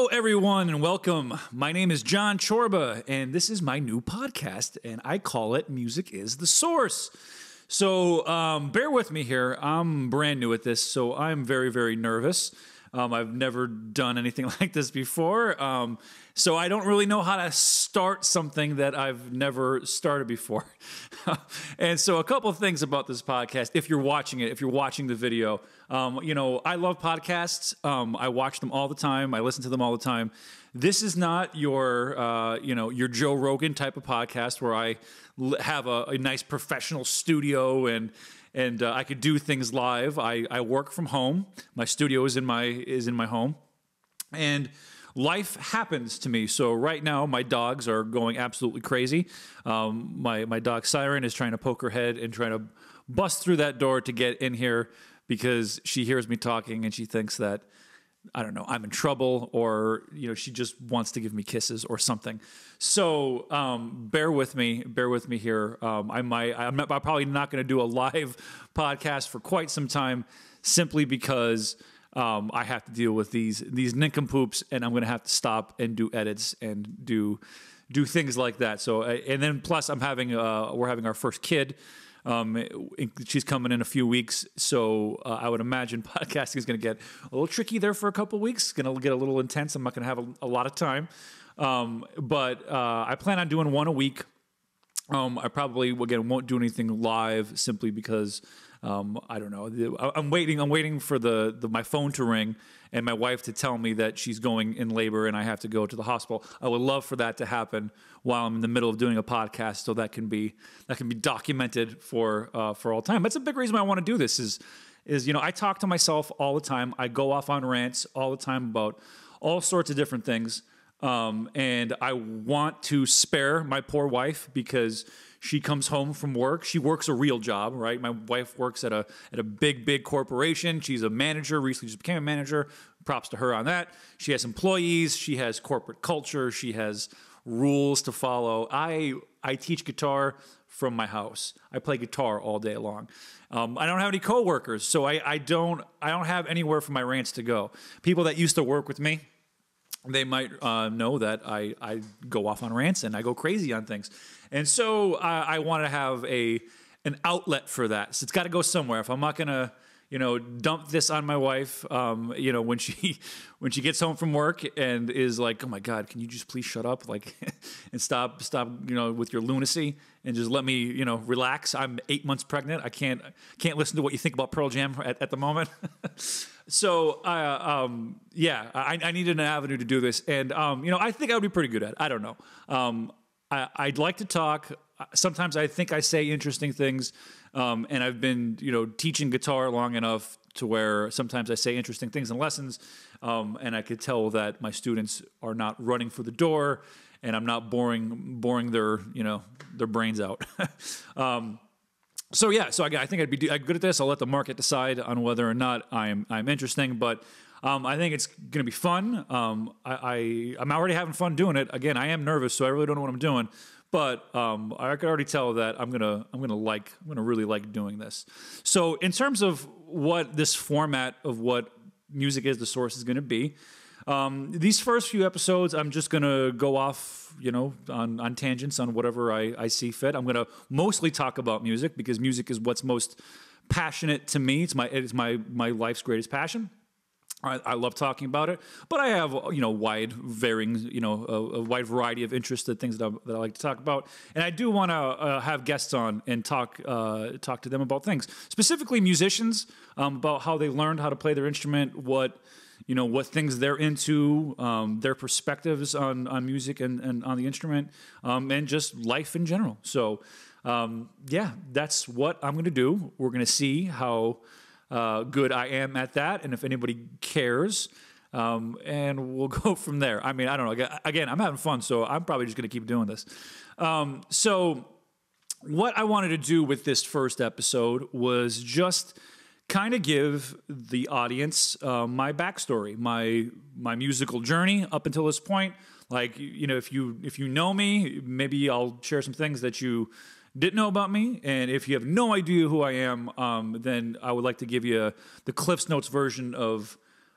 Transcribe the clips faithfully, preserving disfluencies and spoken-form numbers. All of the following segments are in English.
Hello, everyone, and welcome. My name is Jon Chorba, and this is my new podcast, and I call it Music is the Source. So um, bear with me here. I'm brand new at this, so I'm very, very nervous. Um, I've never done anything like this before, um, so I don't really know how to start something that I've never started before. And so a couple of things about this podcast, if you're watching it, if you're watching the video, um, you know, I love podcasts. Um, I watch them all the time. I listen to them all the time. This is not your, uh, you know, your Joe Rogan type of podcast where I l- have a, a nice professional studio and and uh, I could do things live. I, I work from home. My studio is in my is in my home, and life happens to me. So right now, my dogs are going absolutely crazy. Um, my my dog Siren is trying to poke her head and trying to bust through that door to get in here because she hears me talking and she thinks that, I don't know, I'm in trouble, or, you know, she just wants to give me kisses or something. So um, bear with me, bear with me here. Um, I might, I'm, not, I'm probably not going to do a live podcast for quite some time, simply because um, I have to deal with these these nincompoops, and I'm going to have to stop and do edits and do do things like that. So, and then plus, I'm having uh, we're having our first kid. Um, she's coming in a few weeks, so uh, I would imagine podcasting is going to get a little tricky there for a couple of weeks. Going to get a little intense. I'm not going to have a, a lot of time, um, but uh, I plan on doing one a week. Um, I probably again won't do anything live simply because um, I don't know. I'm waiting. I'm waiting for the, the my phone to ring and my wife to tell me that she's going in labor and I have to go to the hospital. I would love for that to happen while I'm in the middle of doing a podcast, so that can be that can be documented for uh, for all time. That's a big reason why I want to do this. Is is you know I talk to myself all the time. I go off on rants all the time about all sorts of different things. Um, and I want to spare my poor wife because she comes home from work. She works a real job, right? My wife works at a at a big, big corporation. She's a manager. Recently just became a manager. Props to her on that. She has employees. She has corporate culture. She has rules to follow. I I teach guitar from my house. I play guitar all day long. Um, I don't have any coworkers, so I, I don't I don't have anywhere for my rants to go. People that used to work with me, they might uh, know that I, I go off on rants and I go crazy on things. And so I, I want to have a an outlet for that. So it's got to go somewhere. If I'm not going to, you know, dump this on my wife, um, you know, when she when she gets home from work and is like, oh my God, can you just please shut up, like, and stop stop, you know, with your lunacy and just let me, you know, relax. I'm eight months pregnant. I can't can't listen to what you think about Pearl Jam at, at the moment. So, uh, um, yeah, I, I needed an avenue to do this. And, um, you know, I think I would be pretty good at it. I don't know. Um, I, I'd like to talk. Sometimes I think I say interesting things. Um, and I've been, you know, teaching guitar long enough to where sometimes I say interesting things in lessons. Um, and I could tell that my students are not running for the door and I'm not boring, boring their, you know, their brains out. um, So yeah, so I, I think I'd be good at this. I'll let the market decide on whether or not I'm I'm interesting, but um, I think it's going to be fun. Um, I, I I'm already having fun doing it. Again, I am nervous, so I really don't know what I'm doing, but um, I could already tell that I'm gonna I'm gonna like I'm gonna really like doing this. So in terms of what this format of what Music is the Source is going to be. Um, these first few episodes, I'm just going to go off, you know, on, on tangents on whatever I, I see fit. I'm going to mostly talk about music because music is what's most passionate to me. It's my, it's my, my life's greatest passion. I, I love talking about it, but I have, you know, wide varying, you know, a, a wide variety of interested things that I, that I like to talk about. And I do want to uh, have guests on and talk, uh, talk to them about things, specifically musicians, um, about how they learned how to play their instrument, what, you know, what things they're into, um, their perspectives on, on music and, and on the instrument, um, and just life in general. So, um, yeah, that's what I'm going to do. We're going to see how uh, good I am at that, and if anybody cares, um, and we'll go from there. I mean, I don't know. Again, I'm having fun, so I'm probably just going to keep doing this. Um, so what I wanted to do with this first episode was just kind of give the audience uh, my backstory, my my musical journey up until this point. Like, you know, if you if you know me, maybe I'll share some things that you didn't know about me. And if you have no idea who I am, um, then I would like to give you the Cliff's Notes version of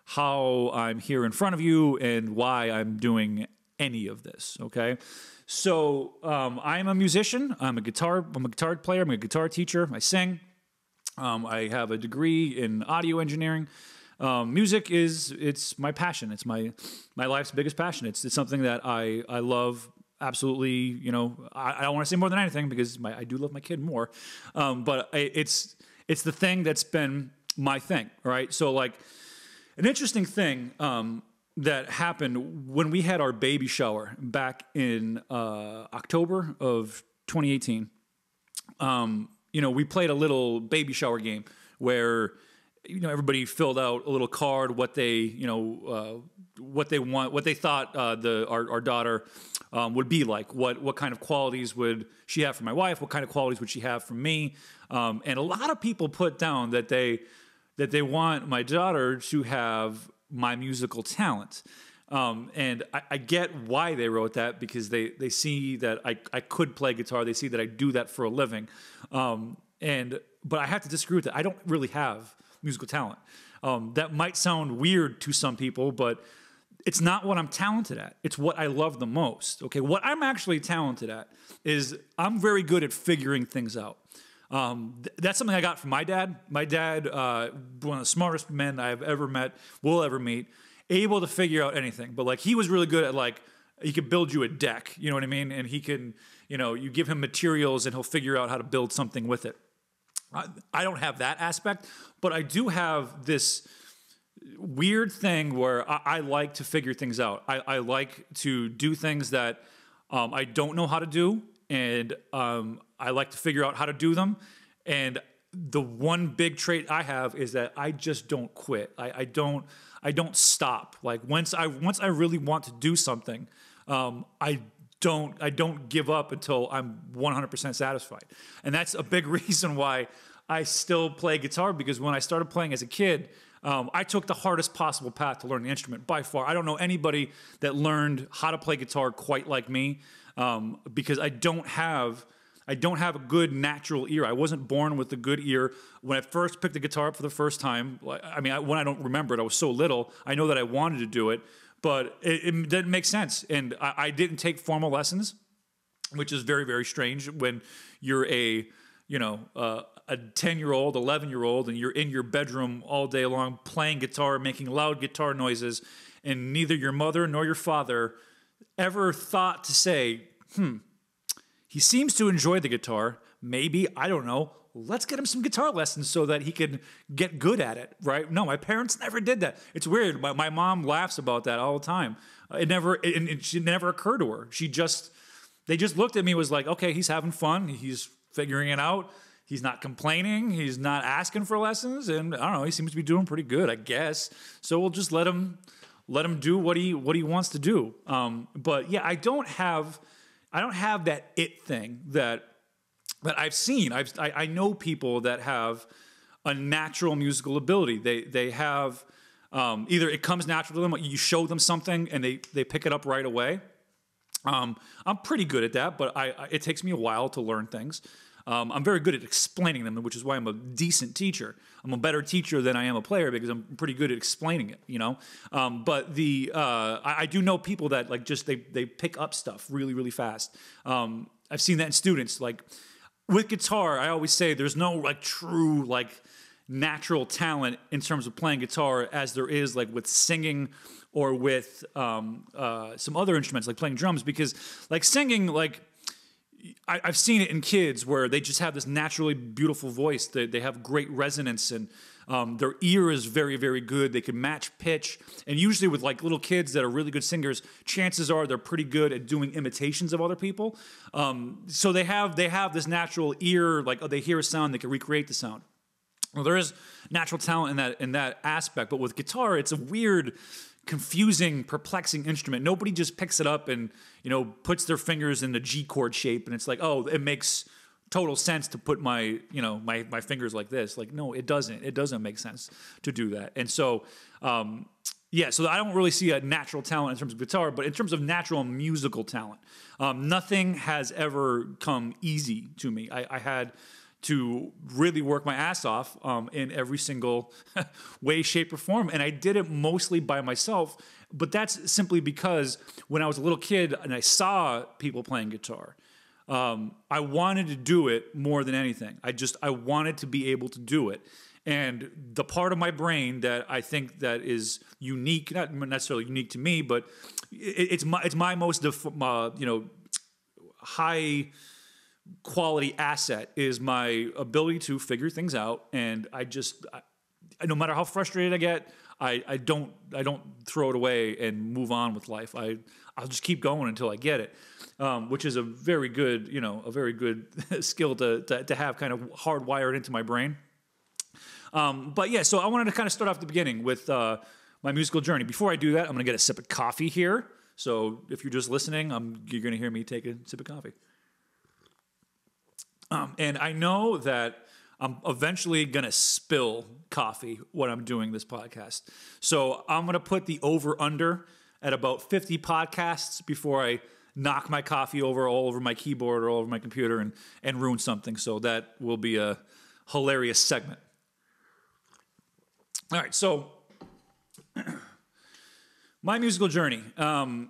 how I'm here in front of you and why I'm doing any of this, okay? So um, I'm a musician. I'm a guitar. I'm a guitar player. I'm a guitar teacher. I sing. Um, I have a degree in audio engineering. Um, music is it's my passion. It's my my life's biggest passion. It's it's something that I I love absolutely. You know, I, I don't want to say more than anything because my, I do love my kid more. Um, but I, it's it's the thing that's been my thing, right? So like an interesting thing. Um, that happened when we had our baby shower back in uh, October of twenty eighteen. Um, you know, we played a little baby shower game where, you know, everybody filled out a little card, what they, you know, uh, what they want, what they thought uh, the our, our daughter um, would be like. What what kind of qualities would she have for my wife? What kind of qualities would she have for me? Um, and a lot of people put down that they that they want my daughter to have my musical talent. Um, and I, I get why they wrote that, because they, they see that I, I could play guitar. They see that I do that for a living. Um, and, but I have to disagree with that. I don't really have musical talent. Um, that might sound weird to some people, but it's not what I'm talented at. It's what I love the most. Okay. What I'm actually talented at is I'm very good at figuring things out. Um, th- that's something I got from my dad. My dad, uh, one of the smartest men I've ever met, will ever meet, able to figure out anything. But like, he was really good at like, he could build you a deck, you know what I mean? And he can, you know, you give him materials and he'll figure out how to build something with it. I, I don't have that aspect, but I do have this weird thing where I, I like to figure things out. I, I like to do things that um, I don't know how to do. And um, I like to figure out how to do them. And the one big trait I have is that I just don't quit. I, I don't. I don't stop. Like once I once I really want to do something, um, I don't. I don't give up until I'm one hundred percent satisfied. And that's a big reason why I still play guitar. Because when I started playing as a kid, um, I took the hardest possible path to learn the instrument by far. I don't know anybody that learned how to play guitar quite like me. Um, because I don't have, I don't have a good natural ear. I wasn't born with a good ear. When I first picked the guitar up for the first time, I mean, I, when I don't remember it, I was so little. I know that I wanted to do it, but it, it didn't make sense. And I, I didn't take formal lessons, which is very, very strange when you're a, you know, uh, a ten-year-old, eleven-year-old, and you're in your bedroom all day long playing guitar, making loud guitar noises, and neither your mother nor your father ever thought to say, hmm, he seems to enjoy the guitar. Maybe, I don't know, let's get him some guitar lessons so that he can get good at it, right? No, my parents never did that. It's weird. My, my mom laughs about that all the time. It never, it, it, it never occurred to her. She just, they just looked at me and was like, okay, he's having fun. He's figuring it out. He's not complaining. He's not asking for lessons. And I don't know, he seems to be doing pretty good, I guess. So we'll just let him... Let him do what he what he wants to do. Um, but yeah, I don't have I don't have that it thing that that I've seen. I've I, I know people that have a natural musical ability. They they have um, either it comes natural to them, you show them something and they they pick it up right away. Um, I'm pretty good at that, but I, I it takes me a while to learn things. Um, I'm very good at explaining them, which is why I'm a decent teacher. I'm a better teacher than I am a player because I'm pretty good at explaining it, you know. Um, but the uh, I, I do know people that like just they they pick up stuff really really fast. Um, I've seen that in students. Like with guitar, I always say there's no like true like natural talent in terms of playing guitar as there is like with singing or with um, uh, some other instruments like playing drums, because like singing like. I, I've seen it in kids where they just have this naturally beautiful voice. They, they have great resonance, and um, their ear is very, very good. They can match pitch. And usually with like little kids that are really good singers, chances are they're pretty good at doing imitations of other people. Um, so they have they have this natural ear, like oh, they hear a sound, they can recreate the sound. Well, there is natural talent in that in that aspect, but with guitar, it's a weird, confusing, perplexing instrument. Nobody just picks it up and, you know, puts their fingers in the G chord shape and it's like, oh, it makes total sense to put my, you know, my my fingers like this. Like, no, it doesn't. It doesn't make sense to do that. And so, um, yeah, so I don't really see a natural talent in terms of guitar, but in terms of natural musical talent, um, nothing has ever come easy to me. I, I had, to really work my ass off um, in every single way, shape, or form. And I did it mostly by myself. But that's simply because when I was a little kid and I saw people playing guitar, um, I wanted to do it more than anything. I just, I wanted to be able to do it. And the part of my brain that I think that is unique, not necessarily unique to me, but it, it's my, it's my most, def- uh, you know, high quality asset is my ability to figure things out. And I just, I, no matter how frustrated I get, I, I don't I don't throw it away and move on with life. I I'll just keep going until I get it, um, which is a very good you know a very good skill to, to to have kind of hardwired into my brain. Um, but yeah, so I wanted to kind of start off the beginning with uh, my musical journey. Before I do that, I'm going to get a sip of coffee here. So if you're just listening, I'm, you're going to hear me take a sip of coffee. Um, and I know that I'm eventually going to spill coffee when I'm doing this podcast. So I'm going to put the over-under at about fifty podcasts before I knock my coffee over all over my keyboard or all over my computer and, and ruin something. So that will be a hilarious segment. All right, so my musical journey. Um,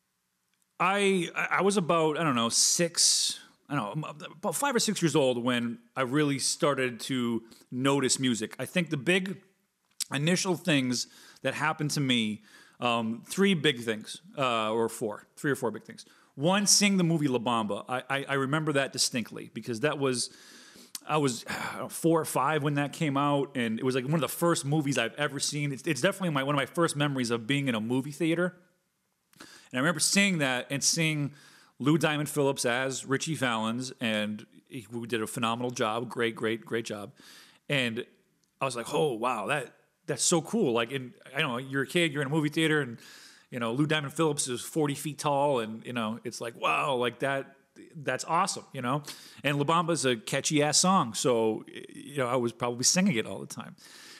I I was about, I don't know, six... I don't know, about five or six years old when I really started to notice music. I think the big initial things that happened to me, um, three big things, uh, or four, three or four big things. One, seeing the movie La Bamba. I, I, I remember that distinctly because that was, I was I don't know, four or five when that came out, and it was like one of the first movies I've ever seen. It's, it's definitely my, one of my first memories of being in a movie theater. And I remember seeing that and seeing Lou Diamond Phillips as Richie Valens, and he did a phenomenal job. Great, great, great job. And I was like, oh, wow, that that's so cool. Like, in, I don't know, you're a kid, you're in a movie theater, and, you know, Lou Diamond Phillips is forty feet tall, and, you know, it's like, wow, like that, that's awesome, you know? And La Bamba's a catchy-ass song, so, you know, I was probably singing it all the time.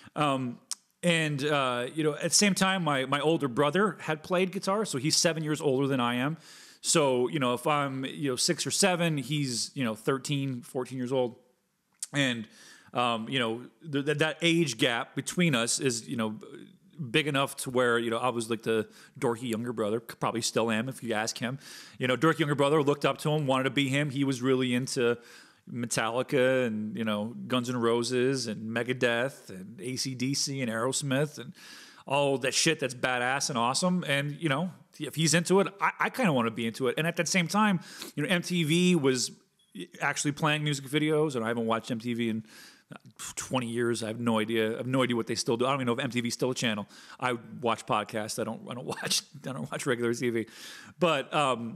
Um, and, uh, you know, at the same time, my, my older brother had played guitar, so he's seven years older than I am. So, you know, if I'm, you know, six or seven, he's, you know, thirteen, fourteen years old. And, um, you know, th- that age gap between us is, you know, big enough to where, you know, I was like the dorky younger brother, probably still am if you ask him. You know, dorky younger brother, looked up to him, wanted to be him. He was really into Metallica and, you know, Guns N' Roses and Megadeth and A C D C and Aerosmith and all that shit that's badass and awesome. And, you know, if he's into it, I, I kind of want to be into it. And at that same time, you know, M T V was actually playing music videos, and I haven't watched M T V in twenty years. I have no idea. I have no idea what they still do. I don't even know if M T V is still a channel. I watch podcasts. I don't. I don't watch. I don't watch regular T V. But um,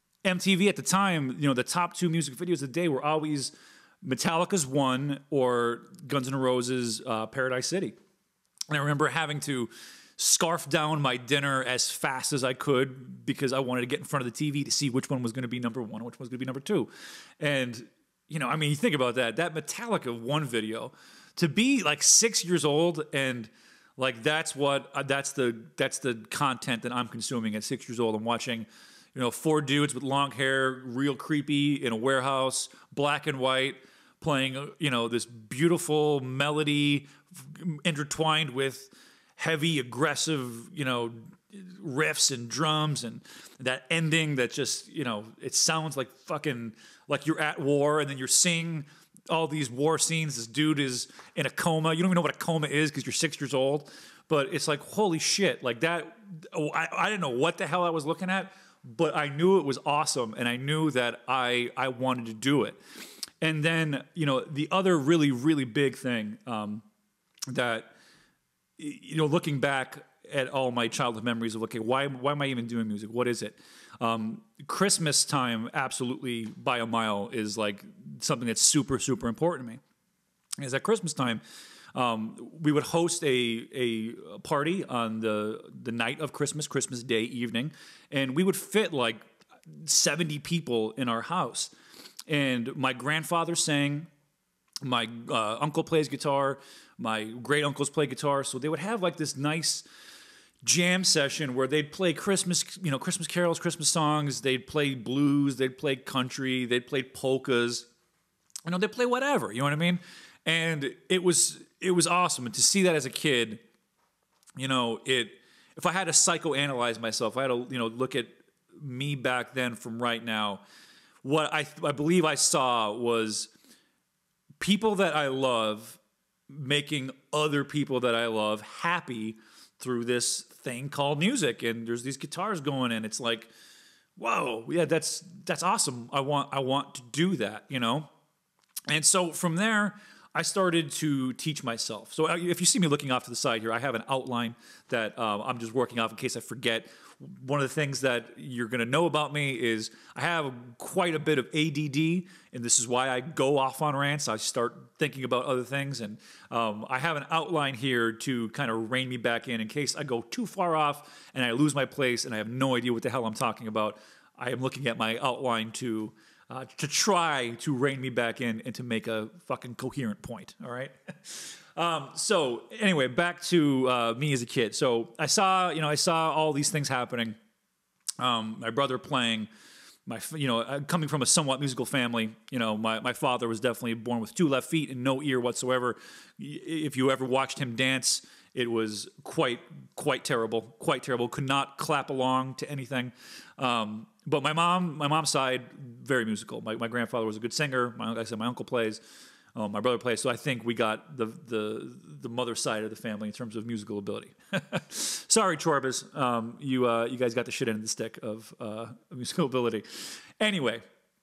M T V at the time, you know, the top two music videos of the day were always Metallica's One or Guns N' Roses' uh, Paradise City. And I remember having to scarf down my dinner as fast as I could because I wanted to get in front of the T V to see which one was going to be number one, which one was going to be number two. And, you know, I mean, you think about that, that Metallica One video, to be like six years old and like that's what, uh, that's the, that's the content that I'm consuming at six years old. I'm watching, you know, four dudes with long hair, real creepy in a warehouse, black and white, playing, you know, this beautiful melody intertwined with heavy, aggressive, you know, riffs and drums and that ending that just, you know, it sounds like fucking, like you're at war and then you're seeing all these war scenes. This dude is in a coma. You don't even know what a coma is because you're six years old. But it's like, holy shit, like that, oh, I, I didn't know what the hell I was looking at, but I knew it was awesome and I knew that I, I wanted to do it. And then, you know, the other really, really big thing um, that, you know, looking back at all my childhood memories of, okay, why why am I even doing music? What is it? Um, Christmas time, absolutely by a mile, is like something that's super, super important to me. Is at Christmas time, um, we would host a a party on the the night of Christmas, Christmas Day evening, and we would fit like seventy people in our house. And my grandfather sang, my uh, uncle plays guitar, my great uncles play guitar, so they would have like this nice jam session where they'd play Christmas, you know, Christmas carols, Christmas songs. They'd play blues, they'd play country, they'd play polkas, you know, they play whatever, you know what I mean? And it was it was awesome. And to see that as a kid, you know, it if I had to psychoanalyze myself, I had to, you know, look at me back then from right now, what I I believe I saw was people that I love making other people that I love happy through this thing called music. And there's these guitars going, and it's like, whoa, yeah, that's that's awesome. I want I want to do that, you know? And so from there, I started to teach myself. So if you see me looking off to the side here, I have an outline that uh, I'm just working off in case I forget. One of the things that you're going to know about me is I have quite a bit of A D D, and this is why I go off on rants. I start thinking about other things, and um, I have an outline here to kind of rein me back in in case I go too far off and I lose my place and I have no idea what the hell I'm talking about. I am looking at my outline to uh, to try to rein me back in and to make a fucking coherent point, all right? Um, so anyway, back to uh, me as a kid. So I saw, you know, I saw all these things happening. Um, my brother playing, my, you know, coming from a somewhat musical family. You know, my my father was definitely born with two left feet and no ear whatsoever. If you ever watched him dance, it was quite quite terrible, quite terrible. Could not clap along to anything. Um, but my mom, my mom's side, very musical. My my grandfather was a good singer. My, like I said, my uncle plays. Um, my brother plays, so I think we got the the the mother side of the family in terms of musical ability. Sorry, Chorbas, um, you uh, you guys got the shit end of the stick of uh, musical ability. Anyway,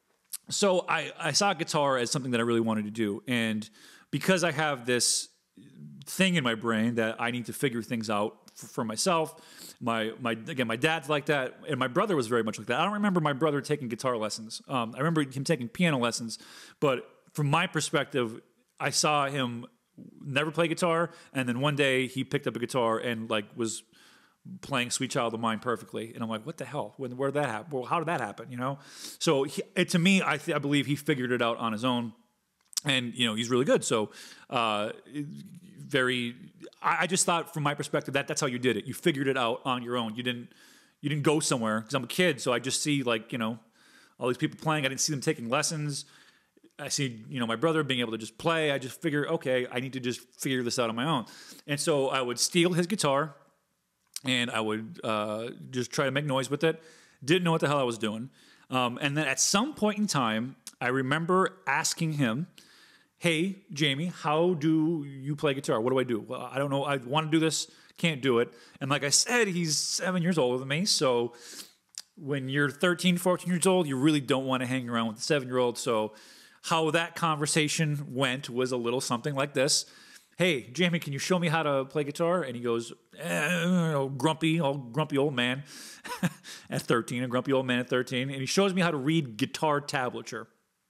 so I I saw guitar as something that I really wanted to do, and because I have this thing in my brain that I need to figure things out for, for myself. My my again, my dad's like that, and my brother was very much like that. I don't remember my brother taking guitar lessons. Um, I remember him taking piano lessons, but from my perspective, I saw him never play guitar, and then one day he picked up a guitar and like was playing "Sweet Child of Mine" perfectly, and I'm like, "What the hell? When, where did that happen? Well, how did that happen?" You know. So he, it, to me, I, th- I believe he figured it out on his own, and you know he's really good. So, uh, very, I, I just thought from my perspective that that's how you did it. You figured it out on your own. You didn't you didn't go somewhere because I'm a kid, so I just see like you know all these people playing. I didn't see them taking lessons. I see, you know, my brother being able to just play. I just figure, okay, I need to just figure this out on my own. And so I would steal his guitar, and I would uh, just try to make noise with it. Didn't know what the hell I was doing. Um, and then at some point in time, I remember asking him, hey, Jamie, how do you play guitar? What do I do? Well, I don't know. I want to do this. Can't do it. And like I said, he's seven years older than me. So when you're thirteen, fourteen years old, you really don't want to hang around with a seven-year-old. So how that conversation went was a little something like this. Hey, Jamie, can you show me how to play guitar? And he goes, eh, grumpy, old grumpy old man at thirteen, a grumpy old man at thirteen. And he shows me how to read guitar tablature.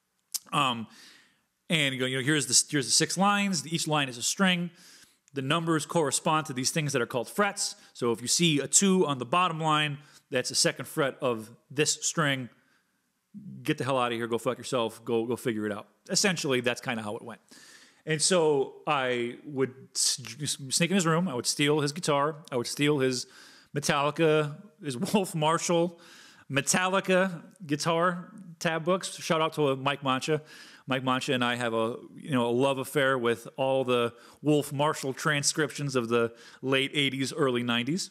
Um, and you go, you know, here's the, here's the six lines. Each line is a string. The numbers correspond to these things that are called frets. So if you see a two on the bottom line, that's the second fret of this string. Get the hell out of here, go fuck yourself, go go figure it out. Essentially, that's kind of how it went. And so I would sneak in his room, I would steal his guitar, I would steal his Metallica, his Wolf Marshall Metallica guitar tab books. Shout out to Mike Mancha. Mike Mancha and I have a you know a love affair with all the Wolf Marshall transcriptions of the late eighties, early nineties.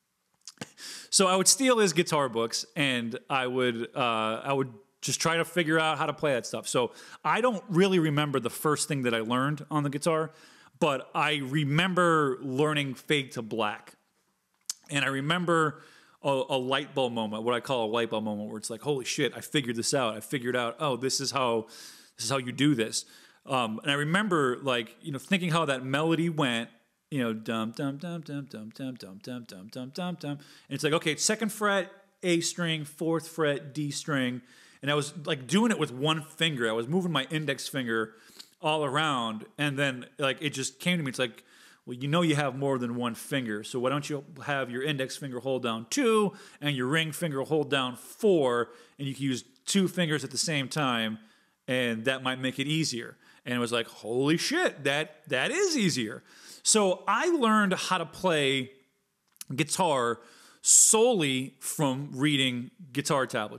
So I would steal his guitar books, and I would uh, I would just try to figure out how to play that stuff. So I don't really remember the first thing that I learned on the guitar, but I remember learning Fade to Black, and I remember a, a light bulb moment, what I call a light bulb moment, where it's like, holy shit, I figured this out. I figured out, oh, this is how this is how you do this. Um, and I remember like you know thinking how that melody went. You know, dum dum dum dum dum dum dum dum dum dum dum dum. And it's like, okay, second fret, A string, fourth fret, D string. And I was like doing it with one finger. I was moving my index finger all around. And then like it just came to me. It's like, well, you know you have more than one finger. So why don't you have your index finger hold down two and your ring finger hold down four, and you can use two fingers at the same time, and that might make it easier. And it was like, holy shit, that that is easier. So I learned how to play guitar solely from reading guitar tablature,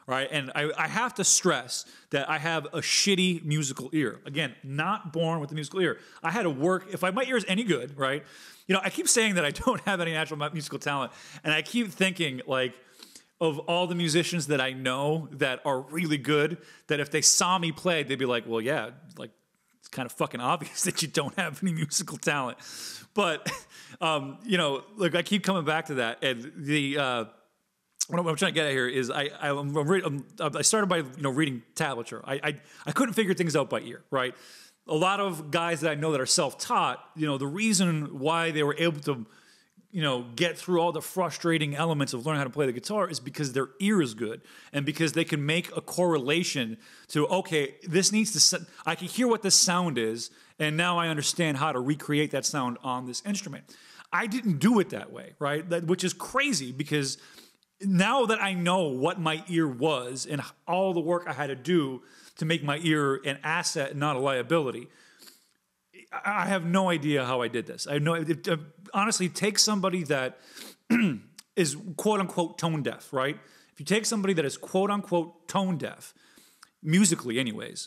right? And I, I have to stress that I have a shitty musical ear. Again, not born with a musical ear. I had to work. If I, my ear is any good, right? You know, I keep saying that I don't have any natural musical talent, and I keep thinking like of all the musicians that I know that are really good, that if they saw me play, they'd be like, well, yeah, like it's kind of fucking obvious that you don't have any musical talent. But, um, you know, look, I keep coming back to that. And the, uh, what I'm trying to get at here is I, I, I'm, I'm, I started by, you know, reading tablature. I, I, I couldn't figure things out by ear, right? A lot of guys that I know that are self-taught, you know, the reason why they were able to, you know, get through all the frustrating elements of learning how to play the guitar is because their ear is good and because they can make a correlation to, okay, this needs to, I can hear what this sound is, and now I understand how to recreate that sound on this instrument. I didn't do it that way, right? That, which is crazy because now that I know what my ear was and all the work I had to do to make my ear an asset and not a liability, I have no idea how I did this. I know. It, uh, honestly, take somebody that is quote unquote tone deaf, right? If you take somebody that is quote unquote tone deaf, musically, anyways,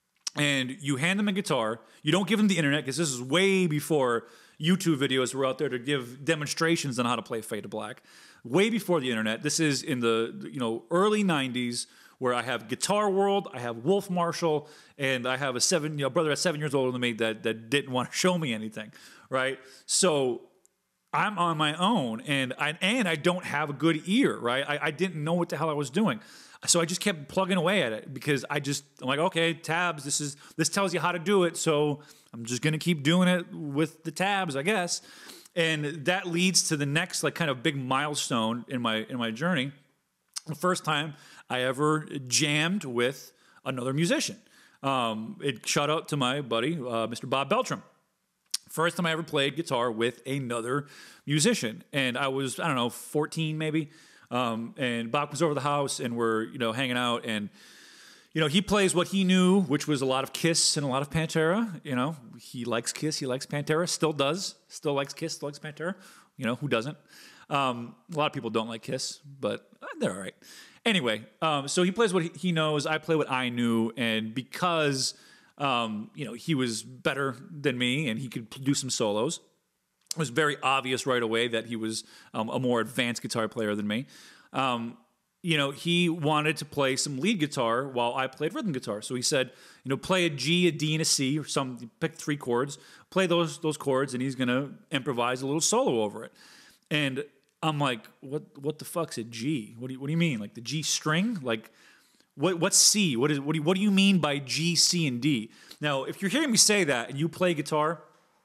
and you hand them a guitar, you don't give them the internet because this is way before YouTube videos were out there to give demonstrations on how to play Fade to Black. Way before the internet. This is in the you know early nineties. Where I have Guitar World, I have Wolf Marshall, and I have a seven, you know, brother that's seven years older than me that, that didn't want to show me anything, right? So I'm on my own, and I, and I don't have a good ear, right? I, I didn't know what the hell I was doing. So I just kept plugging away at it because I just, I'm like, okay, tabs, this is this tells you how to do it, so I'm just going to keep doing it with the tabs, I guess. And that leads to the next like kind of big milestone in my in my journey. The first time I ever jammed with another musician. Um, it shout out to my buddy, uh, Mister Bob Beltram. First time I ever played guitar with another musician. And I was, I don't know, fourteen maybe. Um, and Bob comes over to the house and we're, you know, hanging out. And, you know, he plays what he knew, which was a lot of Kiss and a lot of Pantera. You know, he likes Kiss, he likes Pantera, still does. Still likes Kiss, still likes Pantera. You know, who doesn't? Um, a lot of people don't like Kiss, but they're all right. Anyway, um, so he plays what he knows. I play what I knew, and because um, you know he was better than me and he could do some solos, it was very obvious right away that he was um, a more advanced guitar player than me. Um, you know, he wanted to play some lead guitar while I played rhythm guitar. So he said, you know, play a G, a D, and a C, or some. Pick three chords, play those those chords, and he's gonna improvise a little solo over it. And I'm like, what what the fuck's a G? What do you, what do you mean? Like the G string? Like what what's C? What is what do you, what do you mean by G, C, and D? Now, if you're hearing me say that and you play guitar,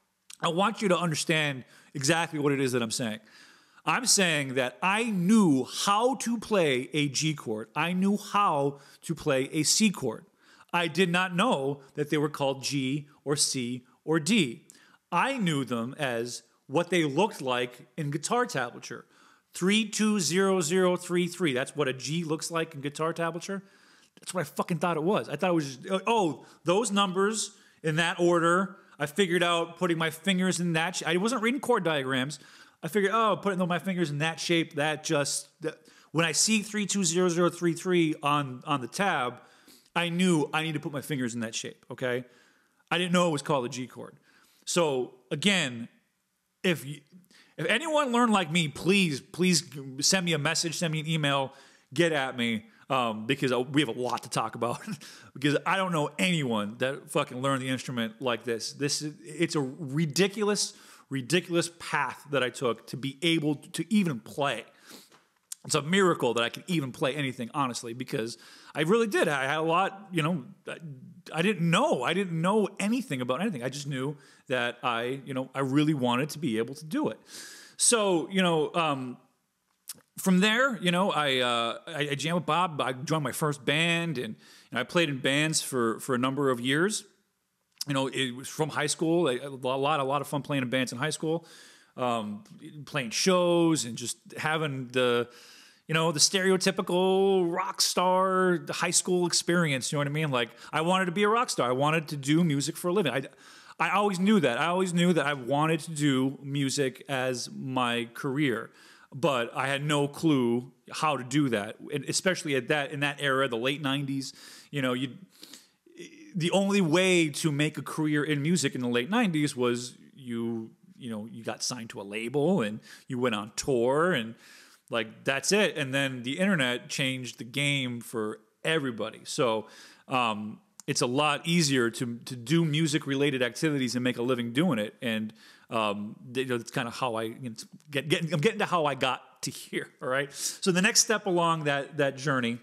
I want you to understand exactly what it is that I'm saying. I'm saying that I knew how to play a G chord. I knew how to play a C chord. I did not know that they were called G or C or D. I knew them as what they looked like in guitar tablature. three two zero zero three three. That's what a G looks like in guitar tablature. That's what I fucking thought it was. I thought it was just, oh, those numbers in that order. I figured out putting my fingers in that. I wasn't reading chord diagrams. I figured, oh, putting my fingers in that shape, that just, that, when I see three two zero zero three three on, on the tab, I knew I need to put my fingers in that shape, okay? I didn't know it was called a G chord. So, again, If you, if anyone learned like me, please, please send me a message, send me an email, get at me, um, because we have a lot to talk about. Because I don't know anyone that fucking learned the instrument like this. This is, it's a ridiculous, ridiculous path that I took to be able to even play. It's a miracle that I could even play anything, honestly, because I really did. I had a lot, you know, I, I didn't know. I didn't know anything about anything. I just knew that I, you know, I really wanted to be able to do it. So, you know, um, from there, you know, I, uh, I, I jammed with Bob. I joined my first band, and, and I played in bands for, for a number of years. You know, it was from high school. A, a lot, a lot of fun playing in bands in high school, um, playing shows and just having the, you know, the stereotypical rock star high school experience. You know what I mean? Like, I wanted to be a rock star. I wanted to do music for a living. I, I always knew that. I always knew that I wanted to do music as my career, but I had no clue how to do that, and especially at that in that era, the late nineties. You know, you the only way to make a career in music in the late nineties was you you know you got signed to a label and you went on tour, and like that's it. And then the internet changed the game for everybody. So um, it's a lot easier to to do music related activities and make a living doing it. And um, you know, that's kind of how I you know, get getting I'm getting to how I got to here. All right. So the next step along that that journey,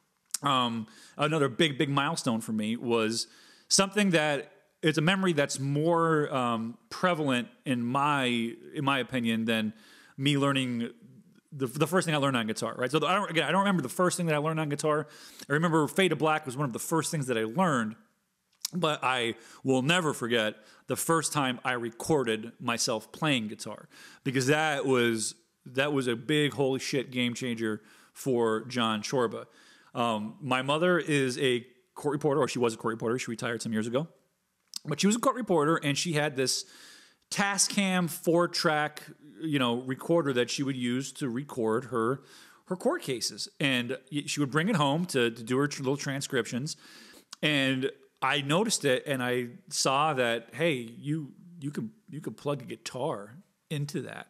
um, another big big milestone for me was something that it's a memory that's more um, prevalent in my in my opinion than me learning the, the first thing I learned on guitar, right? So I don't, again, I don't remember the first thing that I learned on guitar. I remember Fade to Black was one of the first things that I learned, but I will never forget the first time I recorded myself playing guitar, because that was that was a big holy shit game changer for Jon Chorba. Um, my mother is a court reporter, or she was a court reporter. She retired some years ago. But she was a court reporter, and she had this Tascam four-track, you know, recorder that she would use to record her her court cases. And she would bring it home to, to do her little transcriptions. And I noticed it, and I saw that, hey, you you could you could plug a guitar into that.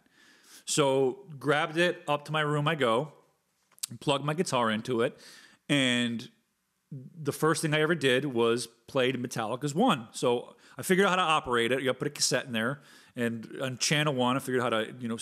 So grabbed it, up to my room I go, plugged my guitar into it, and the first thing I ever did was played Metallica's One. So I figured out how to operate it. You got to put a cassette in there, and on channel one, I figured out how to you know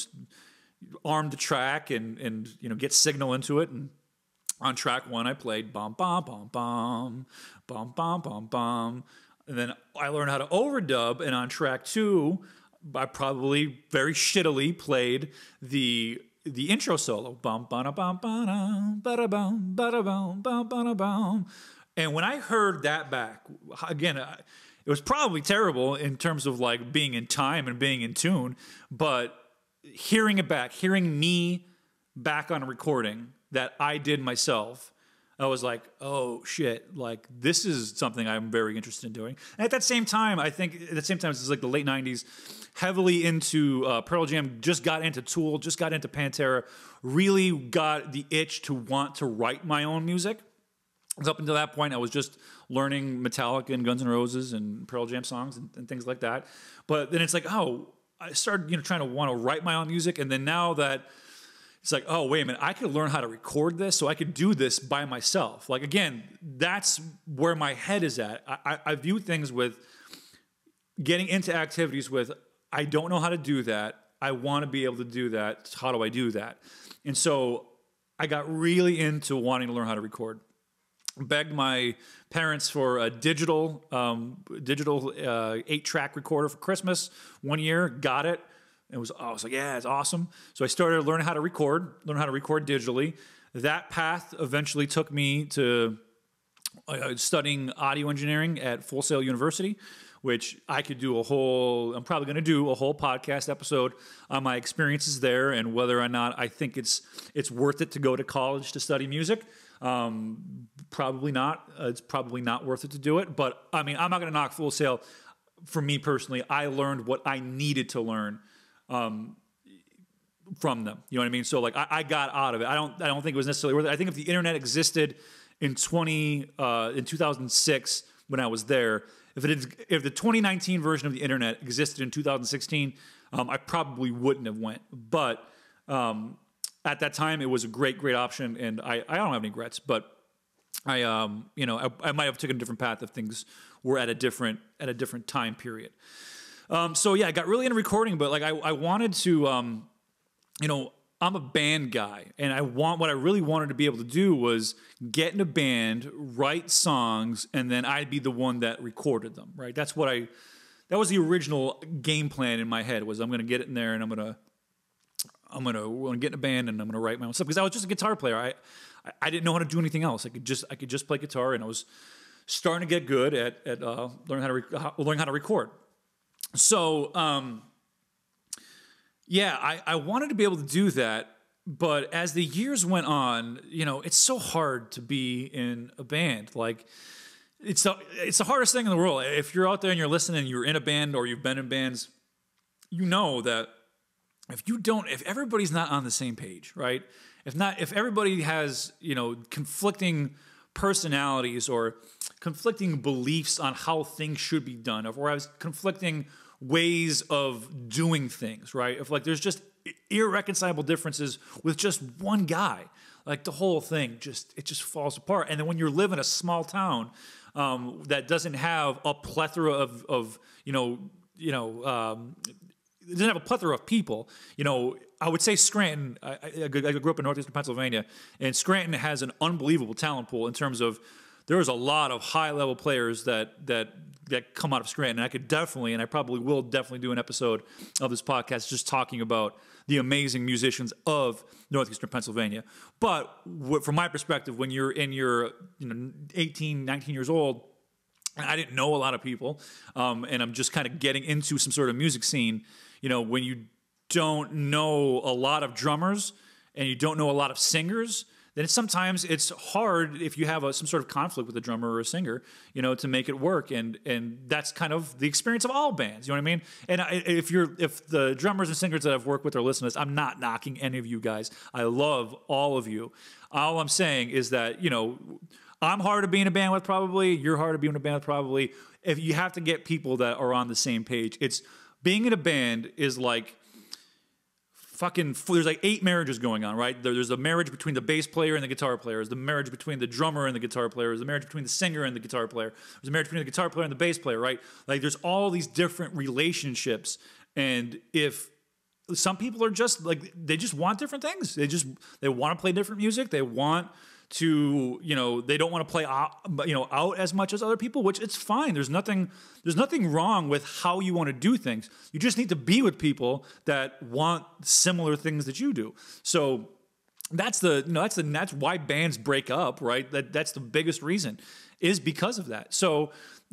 arm the track and and you know get signal into it. And on track one, I played bum bum bum bum bum bum bum bum, and then I learned how to overdub. And on track two, I probably very shittily played the the intro solo, bum bum bum bum bum bum bum bum bum bum. And when I heard that back again, it was probably terrible in terms of like being in time and being in tune, but hearing it back, hearing me back on a recording that I did myself, I was like, oh shit, like this is something I'm very interested in doing. And at that same time, I think at the same time, this is like the late nineties, heavily into uh, Pearl Jam, just got into Tool, just got into Pantera, really got the itch to want to write my own music. Because up until that point, I was just learning Metallica and Guns N' Roses and Pearl Jam songs and, and things like that. But then it's like, oh, I started you know trying to want to write my own music. And then now that it's like, oh, wait a minute, I could learn how to record this, so I could do this by myself. Like, again, that's where my head is at. I, I, I view things with getting into activities with, I don't know how to do that. I want to be able to do that. How do I do that? And so I got really into wanting to learn how to record. Begged my parents for a digital, um, digital uh, eight-track recorder for Christmas one year. Got it. It was, I was like, yeah, it's awesome. So I started learning how to record, learn how to record digitally. That path eventually took me to uh, studying audio engineering at Full Sail University, which I could do a whole, I'm probably going to do a whole podcast episode on my experiences there and whether or not I think it's it's worth it to go to college to study music. Um, probably not. Uh, it's probably not worth it to do it. But, I mean, I'm not going to knock Full Sail. For me personally, I learned what I needed to learn Um, from them, you know what I mean? So like I, I got out of it. I don't. I don't think it was necessarily worth it. I think if the internet existed in twenty uh, in two thousand six when I was there, if it is, if the twenty nineteen version of the internet existed in two thousand sixteen, um, I probably wouldn't have went. But um, at that time, it was a great, great option, and I, I don't have any regrets. But I, um, you know, I, I might have taken a different path if things were at a different at a different time period. Um, so yeah, I got really into recording, but like I, I wanted to, um, you know, I'm a band guy, and I want what I really wanted to be able to do was get in a band, write songs, and then I'd be the one that recorded them. Right? That's what I. That was the original game plan in my head. Was I'm going to get it in there, and I'm going to, I'm going to get in a band, and I'm going to write my own stuff because I was just a guitar player. I, I, I didn't know how to do anything else. I could just, I could just play guitar, and I was starting to get good at at uh, learning how to re- learning how to record. So, um, yeah, I, I wanted to be able to do that, but as the years went on, you know, it's so hard to be in a band. Like, it's the, it's the hardest thing in the world. If you're out there and you're listening and you're in a band or you've been in bands, you know that if you don't, if everybody's not on the same page, right? if not, if everybody has, you know, conflicting personalities or conflicting beliefs on how things should be done, or has conflicting ways of doing things, right? If like there's just irreconcilable differences with just one guy, like the whole thing just it just falls apart. And then when you live in a small town um, that doesn't have a plethora of, of you know, you know, um, it doesn't have a plethora of people, you know. I would say Scranton. I, I, I grew up in northeastern Pennsylvania, and Scranton has an unbelievable talent pool in terms of there's a lot of high level players that that that come out of Scranton. And I could definitely, and I probably will definitely do an episode of this podcast just talking about the amazing musicians of northeastern Pennsylvania. But w- from my perspective, when you're in your you know eighteen, nineteen years old, and I didn't know a lot of people, um, and I'm just kind of getting into some sort of music scene, you know, when you don't know a lot of drummers and you don't know a lot of singers, then it's, sometimes it's hard if you have a, some sort of conflict with a drummer or a singer, you know, to make it work. And and that's kind of the experience of all bands. You know what I mean? And I, if you're if the drummers and singers that I've worked with are listeners, I'm not knocking any of you guys. I love all of you. All I'm saying is that, you know, I'm hard to be in a band with probably. You're hard to be in a band with probably. If you have to get people that are on the same page, it's being in a band is like fucking, there's like eight marriages going on, right? There, there's a marriage between the bass player and the guitar player. There's the marriage between the drummer and the guitar player. There's the marriage between the singer and the guitar player. There's a marriage between the guitar player and the bass player, right? Like there's all these different relationships. And if some people are just like, they just want different things. They just, they want to play different music. They want to, you know, they don't want to play out, you know, out as much as other people, which it's fine. There's nothing, there's nothing wrong with how you want to do things. You just need to be with people that want similar things that you do. So that's the, you know, that's the, that's why bands break up, right? That that's the biggest reason, is because of that. So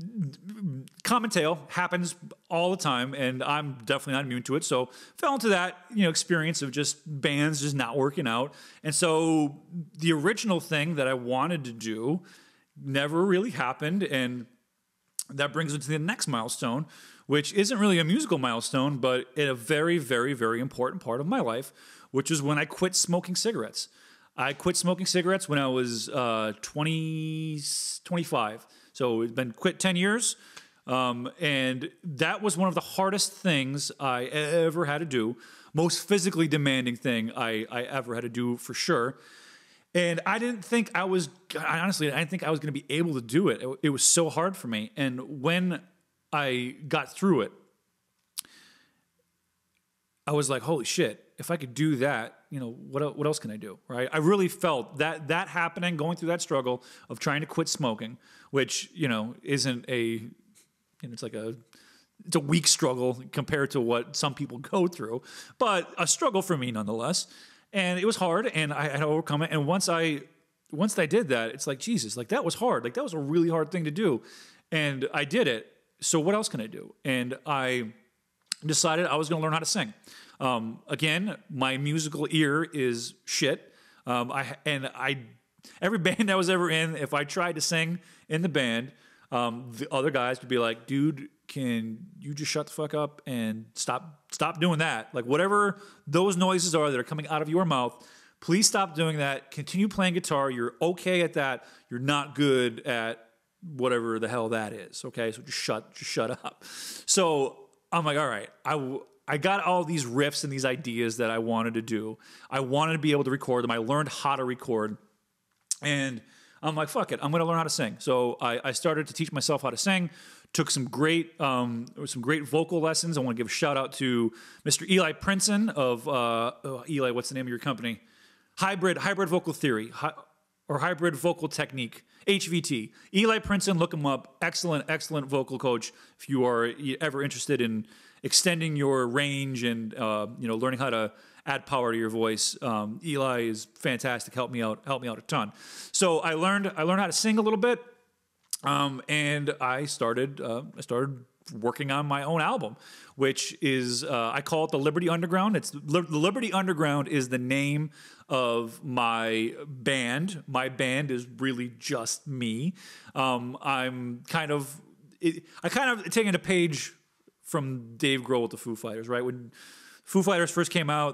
common tale happens all the time, and I'm definitely not immune to it. So fell into that, you know, experience of just bands just not working out. And so the original thing that I wanted to do never really happened. And that brings us to the next milestone, which isn't really a musical milestone, but a very, very, very important part of my life, which is when I quit smoking cigarettes. I quit smoking cigarettes when I was uh, twenty, twenty-five. So it's been quit ten years. Um, and that was one of the hardest things I ever had to do. Most physically demanding thing I, I ever had to do, for sure. And I didn't think I was, I honestly, I didn't think I was going to be able to do it. it. It was so hard for me. And when I got through it, I was like, holy shit, if I could do that, you know, what what else can I do, right? I really felt that that happening, going through that struggle of trying to quit smoking, which, you know, isn't a, you know, it's like a, it's a weak struggle compared to what some people go through, but a struggle for me nonetheless. And it was hard, and I had to overcome it. And once I, once I did that, it's like, Jesus, like that was hard. Like that was a really hard thing to do. And I did it. So what else can I do? And I decided I was going to learn how to sing. Um, again, my musical ear is shit. Um, I and I, every band I was ever in, if I tried to sing in the band, um, the other guys would be like, "Dude, can you just shut the fuck up and stop stop doing that? Like whatever those noises are that are coming out of your mouth, please stop doing that. Continue playing guitar. You're okay at that. You're not good at whatever the hell that is. Okay, so just shut just shut up." So I'm like, all right, I. W- I got all these riffs and these ideas that I wanted to do. I wanted to be able to record them. I learned how to record. And I'm like, fuck it, I'm going to learn how to sing. So I, I started to teach myself how to sing, took some great um, some great vocal lessons. I want to give a shout out to Mister Eli Princeton of, uh, oh, Eli, what's the name of your company? Hybrid, Hybrid Vocal Theory, Hi, or Hybrid Vocal Technique, H V T. Eli Princeton, look him up. Excellent, excellent vocal coach. If you are ever interested in extending your range and uh, you know, learning how to add power to your voice, um, Eli is fantastic. Helped me out, helped me out a ton. So I learned, I learned how to sing a little bit, um, and I started, uh, I started working on my own album, which is uh, I call it the Liberty Underground. It's the Liberty Underground is the name of my band. My band is really just me. Um, I'm kind of, it, I kind of taken a page from Dave Grohl with the Foo Fighters, right? When Foo Fighters first came out,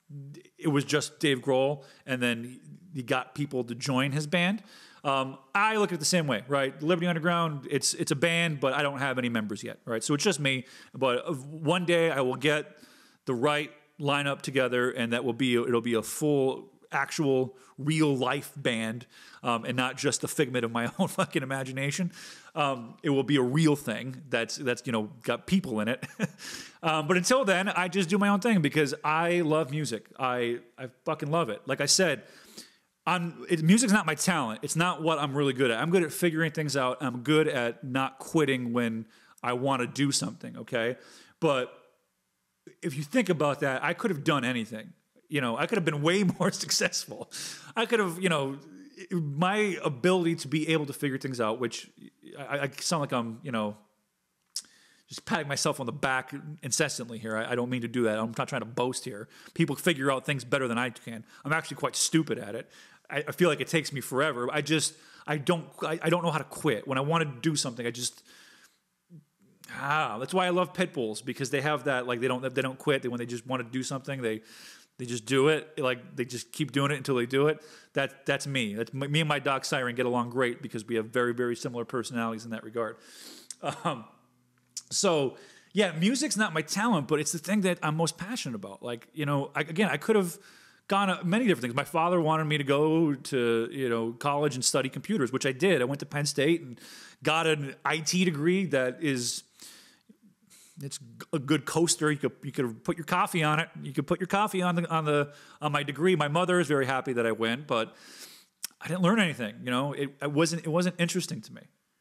it was just Dave Grohl, and then he got people to join his band. Um, I look at it the same way, right? Liberty Underground, it's it's a band, but I don't have any members yet, right? So it's just me. But one day I will get the right lineup together, and that will be it'll be a full, actual, real life band, um, and not just a figment of my own fucking imagination. Um, it will be a real thing that's that's you know got people in it. um, but until then, I just do my own thing because I love music. I I fucking love it. Like I said. I'm, it, music's not my talent. It's not what I'm really good at. I'm good at figuring things out. I'm good at not quitting when I want to do something, okay? But if you think about that, I could have done anything. You know, I could have been way more successful. I could have, you know, my ability to be able to figure things out, which I, I sound like I'm, you know, just patting myself on the back incessantly here. I, I don't mean to do that. I'm not trying to boast here. People figure out things better than I can. I'm actually quite stupid at it. I, I feel like it takes me forever. I just, I don't, I, I don't know how to quit. When I want to do something, I just, ah, that's why I love pit bulls, because they have that, like they don't, they don't quit. They, when they just want to do something, they, they just do it. Like they just keep doing it until they do it. That, that's me. That's me and my dog Siren get along great because we have very, very similar personalities in that regard. Um, So, yeah, music's not my talent, but it's the thing that I'm most passionate about. Like, you know, I, again, I could have gone uh, many different things. My father wanted me to go to, you know, college and study computers, which I did. I went to Penn State and got an I T degree that is, it's a good coaster. You could you could put your coffee on it. You could put your coffee on the on the on my degree. My mother is very happy that I went, but I didn't learn anything. You know, it, it wasn't it wasn't interesting to me.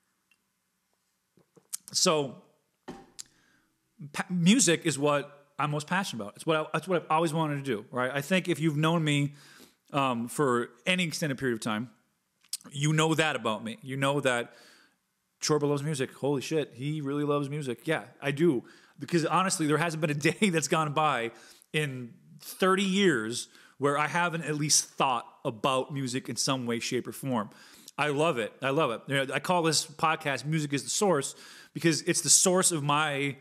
So. Pa- music is what I'm most passionate about. It's what I, that's what I've always wanted to do, right? I think if you've known me um, for any extended period of time, you know that about me. You know that Chorba loves music. Holy shit, he really loves music. Yeah, I do. Because honestly, there hasn't been a day that's gone by in thirty years where I haven't at least thought about music in some way, shape, or form. I love it. I love it. You know, I call this podcast "Music is the Source" because it's the source of my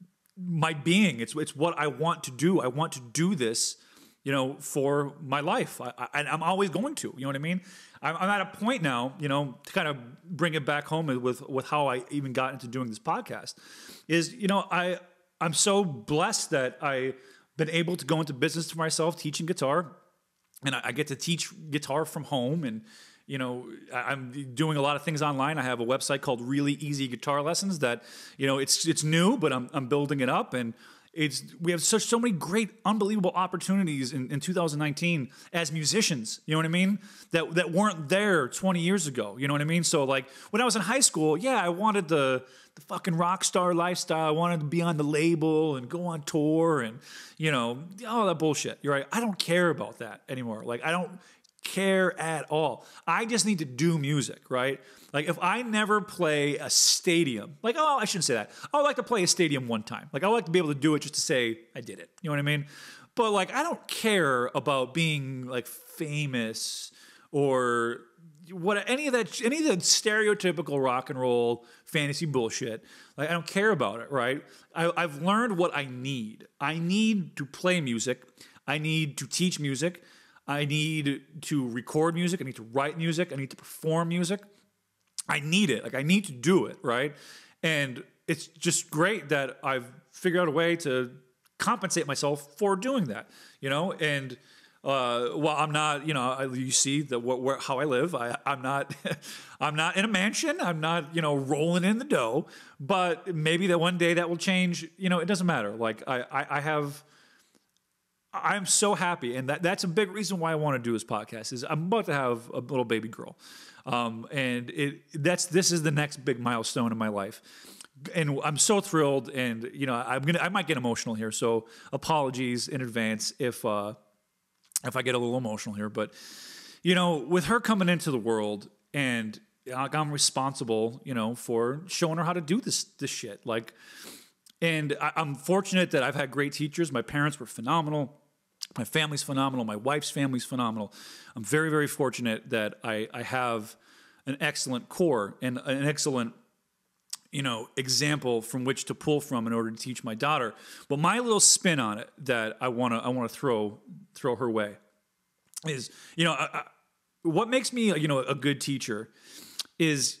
my being. It's it's what I want to do. I want to do this, you know, for my life. I, I, I'm always going to. You know what I mean? I'm, I'm at a point now, you know, to kind of bring it back home with with how I even got into doing this podcast. Is you know I I'm so blessed that I've been able to go into business for myself, teaching guitar, and I, I get to teach guitar from home and. You know, I'm doing a lot of things online. I have a website called Really Easy Guitar Lessons that, you know, it's it's new, but I'm I'm building it up, and it's we have such so many great, unbelievable opportunities in, in two thousand nineteen as musicians. You know what I mean? That that weren't there twenty years ago. You know what I mean? So like when I was in high school, yeah, I wanted the the fucking rock star lifestyle. I wanted to be on the label and go on tour and you know all that bullshit. You're right. I don't care about that anymore. Like I don't. care at all. I just need to do music, right? Like if I never play a stadium, like, oh, I shouldn't say that. I would like to play a stadium one time. Like I would like to be able to do it just to say I did it. You know what I mean? But like, I don't care about being like famous or what, any of that, any of the stereotypical rock and roll fantasy bullshit. Like I don't care about it, right? I, I've learned what I need. I need to play music. I need to teach music. I need to record music. I need to write music. I need to perform music. I need it. Like I need to do it, right? And it's just great that I've figured out a way to compensate myself for doing that, you know? And uh, while I'm not, you know, I, you see that what, where, how I live. I, I'm not, I'm not in a mansion. I'm not, you know, rolling in the dough. But maybe that one day that will change. You know, it doesn't matter. Like I, I, I have. I'm so happy, and that, that's a big reason why I want to do this podcast. Is I'm about to have a little baby girl, um, and it that's this is the next big milestone in my life, and I'm so thrilled. And you know, I'm gonna I might get emotional here, so apologies in advance if uh, if I get a little emotional here. But you know, with her coming into the world, and like, I'm responsible, you know, for showing her how to do this this shit, like. And I, I'm fortunate that I've had great teachers. My parents were phenomenal. My family's phenomenal. My wife's family's phenomenal. I'm very, very fortunate that I, I have an excellent core and an excellent, you know, example from which to pull from in order to teach my daughter. But my little spin on it that I want to I want to throw throw her way is, you know, I, I, what makes me, you know, a good teacher is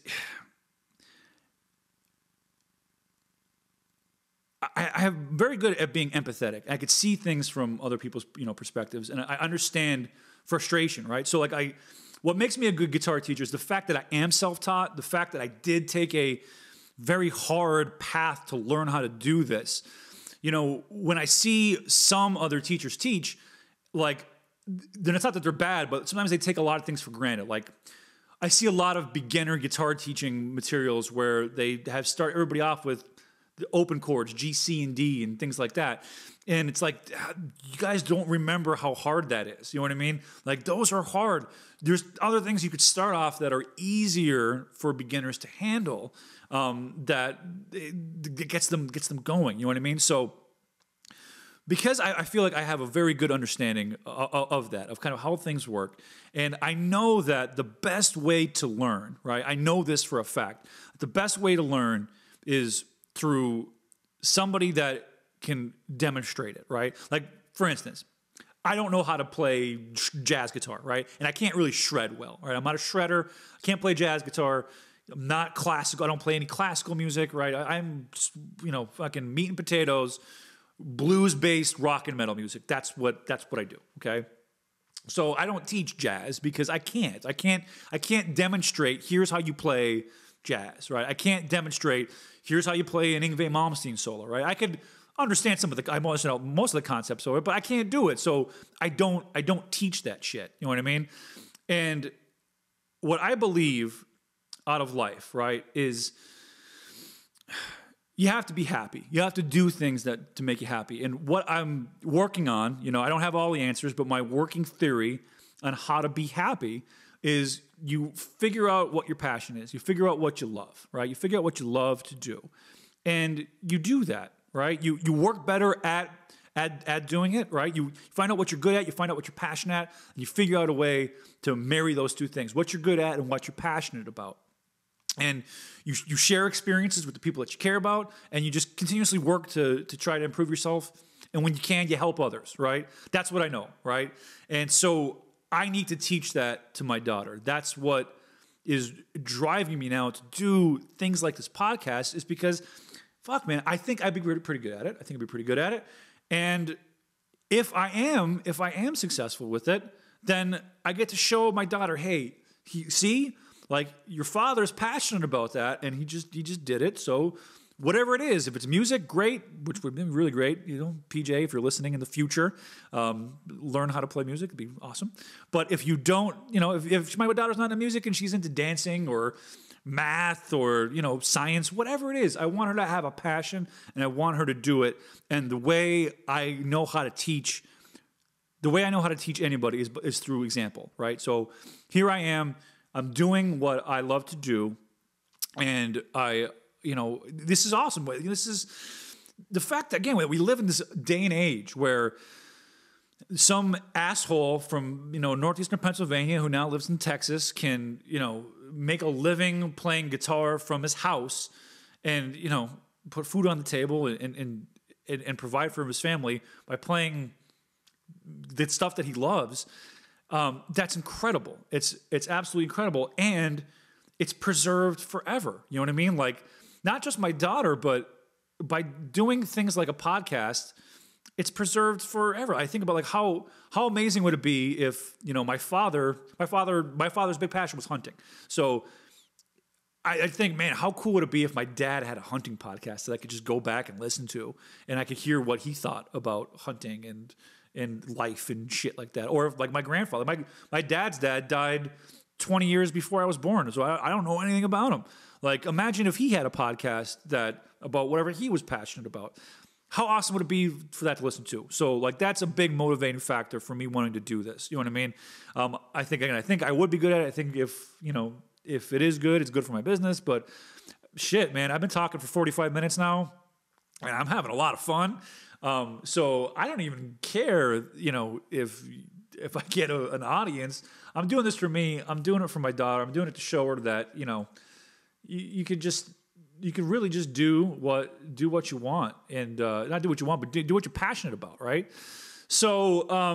I, I have very good at being empathetic. I could see things from other people's, you know, perspectives, and I understand frustration, right? So like I, what makes me a good guitar teacher is the fact that I am self-taught, the fact that I did take a very hard path to learn how to do this. You know, when I see some other teachers teach, like, then it's not that they're bad, but sometimes they take a lot of things for granted. Like, I see a lot of beginner guitar teaching materials where they have start everybody off with the open chords, G, C, and D, and things like that. And it's like, you guys don't remember how hard that is. You know what I mean? Like, those are hard. There's other things you could start off that are easier for beginners to handle, um, that it gets them, gets them going. You know what I mean? So, because I, I feel like I have a very good understanding of, of that, of kind of how things work. And I know that the best way to learn, right? I know this for a fact. The best way to learn is through somebody that can demonstrate it, right? Like, for instance, I don't know how to play jazz guitar, right? And I can't really shred well, right? I'm not a shredder. I can't play jazz guitar. I'm not classical. I don't play any classical music, right? I, I'm, you know, fucking meat and potatoes, blues-based rock and metal music. That's what that's what I do, okay? So I don't teach jazz because I can't. I can't I can't demonstrate here's how you play jazz, right? I can't demonstrate here's how you play an Yngwie Malmsteen solo, right? I could understand some of the I most, you know, most of the concepts of it, but I can't do it. So I don't I don't teach that shit. You know what I mean? And what I believe out of life, right, is you have to be happy. You have to do things that to make you happy. And what I'm working on, you know, I don't have all the answers, but my working theory on how to be happy is you figure out what your passion is. You figure out what you love, right? You figure out what you love to do. And you do that, right? You you work better at at at doing it, right? You find out what you're good at, you find out what you're passionate at, and you figure out a way to marry those two things, what you're good at and what you're passionate about. And you you share experiences with the people that you care about, and you just continuously work to to try to improve yourself. And when you can, you help others, right? That's what I know, right? And so I need to teach that to my daughter. That's what is driving me now to do things like this podcast, is because, fuck, man, I think I'd be pretty good at it. I think I'd be pretty good at it. And if I am, if I am successful with it, then I get to show my daughter, hey, he, see, like, your father's passionate about that, and he just he just did it. So whatever it is, if it's music, great, which would be really great. You know, P J, if you're listening in the future, um, learn how to play music. It'd be awesome. But if you don't, you know, if, if my daughter's not into music and she's into dancing or math or, you know, science, whatever it is, I want her to have a passion, and I want her to do it. And the way I know how to teach, the way I know how to teach anybody is, is through example, right? So here I am. I'm doing what I love to do, and I, you know, this is awesome. This is the fact that, again, we live in this day and age where some asshole from, you know, northeastern Pennsylvania who now lives in Texas can, you know, make a living playing guitar from his house and, you know, put food on the table and, and, and, and provide for his family by playing the stuff that he loves. Um, that's incredible. It's it's absolutely incredible, and it's preserved forever. You know what I mean? Like, not just my daughter, but by doing things like a podcast, it's preserved forever. I think about, like, how how amazing would it be if, you know, my father, my father, my father's big passion was hunting. So I, I think, man, how cool would it be if my dad had a hunting podcast that I could just go back and listen to, and I could hear what he thought about hunting and. and life and shit like that. Or like my grandfather, my my dad's dad died twenty years before I was born, so I, I don't know anything about him. Like, imagine if he had a podcast that about whatever he was passionate about. How awesome would it be for that to listen to? So, like, that's a big motivating factor for me wanting to do this. You know what I mean? Um, I think again, I think I would be good at it. I think if, you know, if it is good, it's good for my business. But shit, man, I've been talking for forty-five minutes now, and I'm having a lot of fun. Um, so I don't even care, you know, if if I get a, an audience. I'm doing this for me. I'm doing it for my daughter. I'm doing it to show her that, you know, you, you could just you could really just do what do what you want, and uh, not do what you want, but do, do what you're passionate about, right? So um,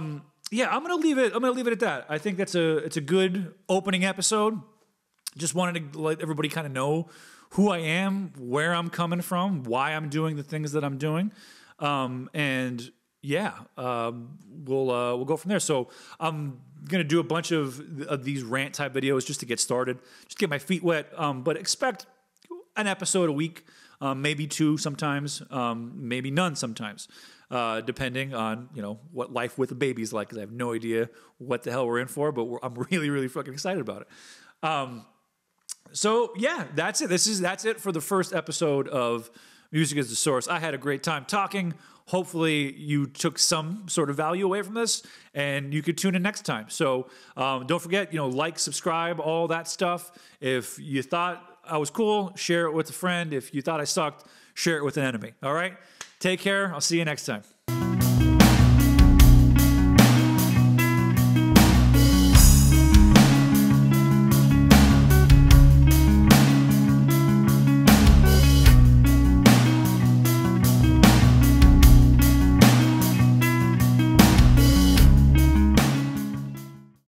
yeah, I'm gonna leave it. I'm gonna leave it at that. I think that's a it's a good opening episode. Just wanted to let everybody kind of know who I am, where I'm coming from, why I'm doing the things that I'm doing, um, and yeah, um, we'll uh, we'll go from there. So I'm gonna do a bunch of, of these rant type videos just to get started, just get my feet wet. Um, but expect an episode a week, um, maybe two sometimes, um, maybe none sometimes, uh, depending on you know what life with a baby is like. Because I have no idea what the hell we're in for, but we're, I'm really really fucking excited about it. Um, So yeah, that's it. This is that's it for the first episode of Music is the Source. I had a great time talking. Hopefully you took some sort of value away from this, and you could tune in next time. So um, don't forget, you know, like, subscribe, all that stuff. If you thought I was cool, share it with a friend. If you thought I sucked, share it with an enemy. All right? Take care. I'll see you next time.